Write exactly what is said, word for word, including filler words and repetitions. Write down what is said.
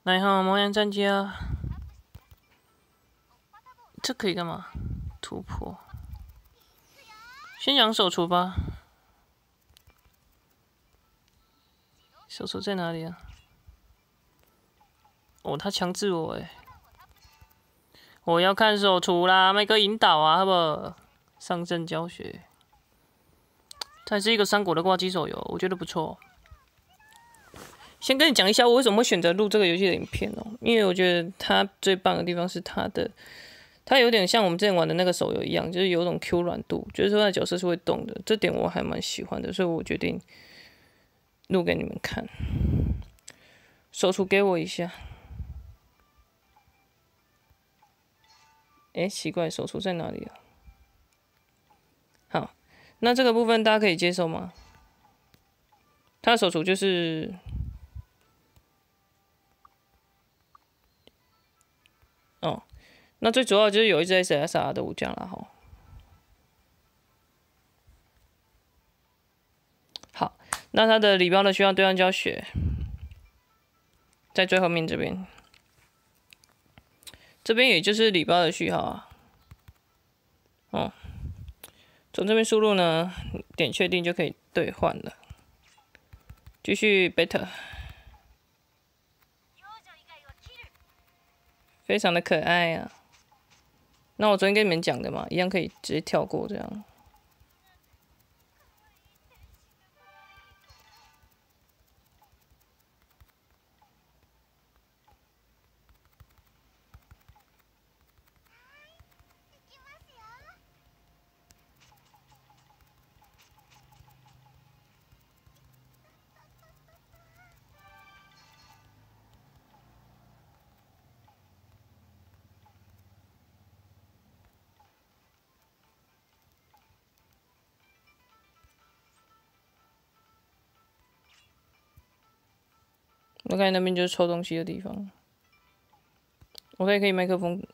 来哈，模样战家，这可以干嘛？突破。先讲手厨吧。手厨在哪里啊？哦，他强制我哎。我要看手厨啦，麦克引导啊，好不好？上阵教学。它是一个三国的挂机手游，我觉得不错。先跟你讲一下我为什么会选择录这个游戏的影片哦，因为我觉得它最棒的地方是它的，它有点像我们之前玩的那个手游一样，就是有种 Q 软度，就是说它的角色是会动的，这点我还蛮喜欢的，所以我决定录给你们看。手厨给我一下。哎，奇怪，手厨在哪里啊？好，那这个部分大家可以接受吗？它的手厨就是。哦，那最主要就是有一只 S S R 的武将啦哈。好，那它的礼包的需要对象教学，在最后面这边，这边也就是礼包的序号啊。哦，从这边输入呢，点确定就可以兑换了。继续 beta， 非常的可爱啊。那我昨天跟你们讲的嘛，一样可以直接跳过这样。我看那边就是抽东西的地方。我可以可以麦克风